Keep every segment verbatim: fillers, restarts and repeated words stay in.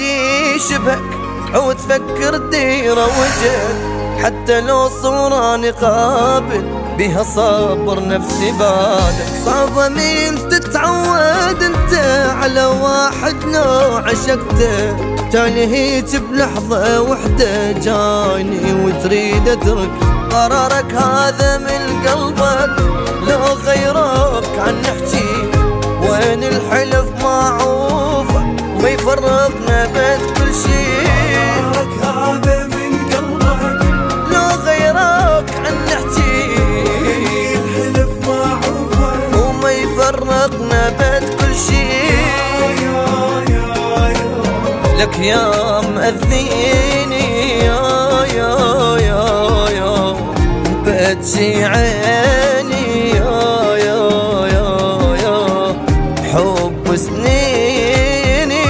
بيدي شبهك عود فكر ديره وجد، حتى لو صورة نقابل بها صبر نفسي بالك. صعبة مين تتعود انت على واحد لو عشقته، تالي هيج بلحظة وحدة جايني وتريد اترك قرارك هذا من قلبك. لو غيرك عن نحكي وين الحلف معروفة ما يفرقنا بين كل شي. قرارك هذا من قلبك لو غيرك عن نحكي الحلف معروفة وما يفرقنا بين كل شي. لك يا مأذيني يا يا يا يا بتجي عيني يا يا يا يا حب سنيني.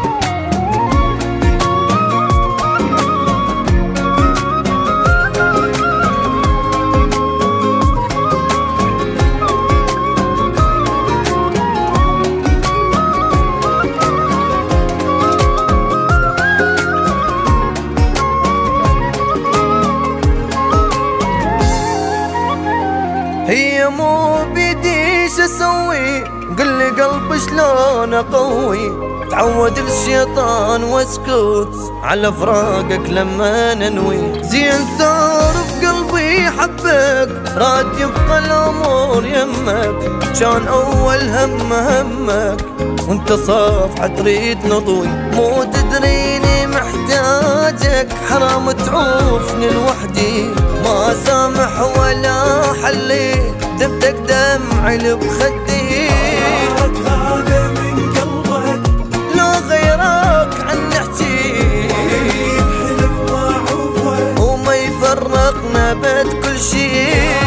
هي مو بيدي شو اسوي، قلي قلبي شلون اقوي. تعود الشيطان واسكت على فراقك لما ننوي. زين تعرف قلبي حبك راد يبقى الامور يمك، كان اول هم همك وانت صافحة تريد نضوي. مو تدريني محتاجك حرام تعوفني لوحدي، ما سامح ولا حلي دبتك دمعي بخدي. قرارك هذا من قلبك لو غيرك عن نحكي الحلف معروفة وما يفرقنا بين كل شي.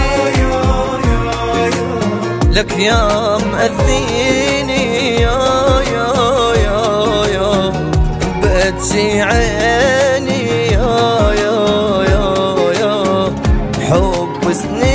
لك يا مأذيني يا يا يا يا بتجي عيني يا يا يا يا حب سنين.